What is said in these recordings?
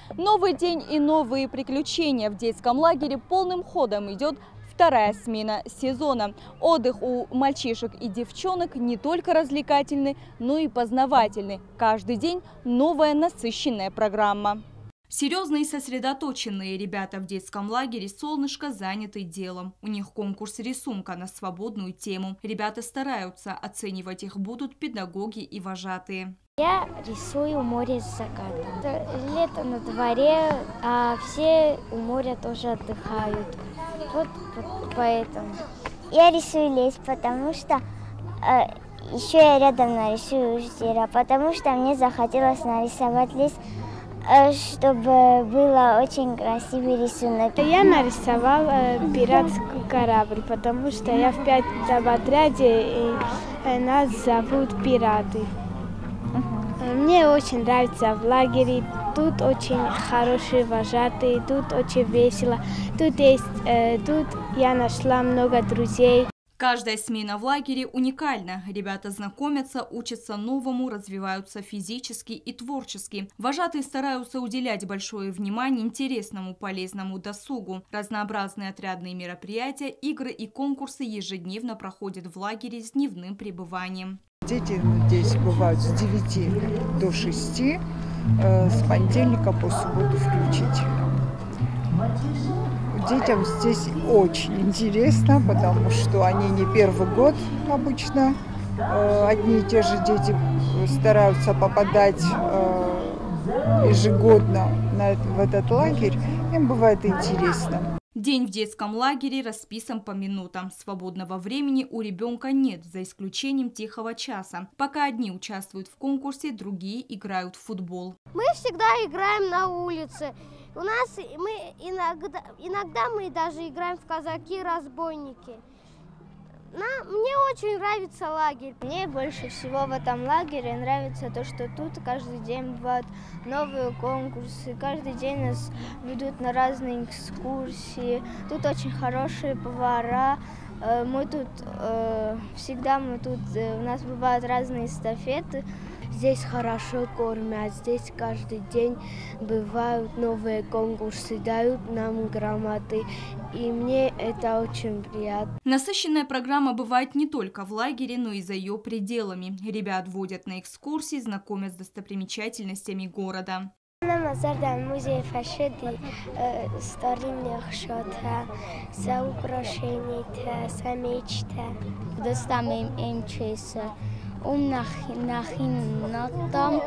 Новый день и новые приключения. В детском лагере полным ходом идет вторая смена сезона. Отдых у мальчишек и девчонок не только развлекательный, но и познавательный. Каждый день новая насыщенная программа. Серьезные и сосредоточенные ребята в детском лагере «Солнышко» заняты делом. У них конкурс рисунка на свободную тему. Ребята стараются, оценивать их будут педагоги и вожатые. Я рисую море с закатом. Лето на дворе, а все у моря тоже отдыхают. Вот поэтому. Я рисую лес, потому что еще я рядом нарисую озеро, потому что мне захотелось нарисовать лес, чтобы был очень красивый рисунок. Я нарисовала пиратский корабль, потому что я в 5-м отряде, и нас зовут пираты. Мне очень нравится в лагере, тут очень хорошие вожатые, тут очень весело, тут я нашла много друзей. Каждая смена в лагере уникальна. Ребята знакомятся, учатся новому, развиваются физически и творчески. Вожатые стараются уделять большое внимание интересному, полезному досугу. Разнообразные отрядные мероприятия, игры и конкурсы ежедневно проходят в лагере с дневным пребыванием. Дети здесь бывают с 9 до 6, с понедельника по субботу включительно. Детям здесь очень интересно, потому что они не первый год обычно. Одни и те же дети стараются попадать ежегодно в этот лагерь. Им бывает интересно. День в детском лагере расписан по минутам. Свободного времени у ребенка нет, за исключением тихого часа. Пока одни участвуют в конкурсе, другие играют в футбол. Мы всегда играем на улице. Иногда мы даже играем в казаки-разбойники. Мне очень нравится лагерь. Мне больше всего в этом лагере нравится то, что тут каждый день бывают новые конкурсы, каждый день нас ведут на разные экскурсии. Тут очень хорошие повара. У нас бывают разные эстафеты. Здесь хорошо кормят, здесь каждый день бывают новые конкурсы, дают нам грамоты, и мне это очень приятно. Насыщенная программа бывает не только в лагере, но и за ее пределами. Ребят водят на экскурсии, знакомят с достопримечательностями города. Музей фашиды, старинных шота, за украшения, самечта. Достаме им чеса. Нахинатам,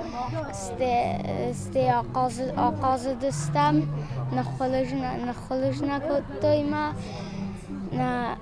оказы достам, нахолежна котойма, на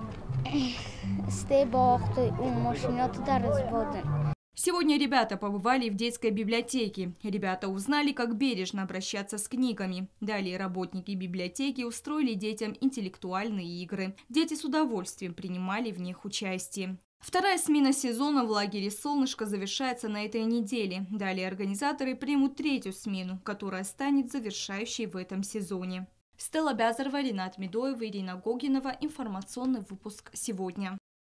бахтой машината да разводен. Сегодня ребята побывали в детской библиотеке. Ребята узнали, как бережно обращаться с книгами. Далее работники библиотеки устроили детям интеллектуальные игры. Дети с удовольствием принимали в них участие. Вторая смена сезона в лагере «Солнышко» завершается на этой неделе. Далее организаторы примут третью смену, которая станет завершающей в этом сезоне. Стелла Бязарова, Ринат Медоева, Ирина Гогинова. Информационный выпуск сегодня.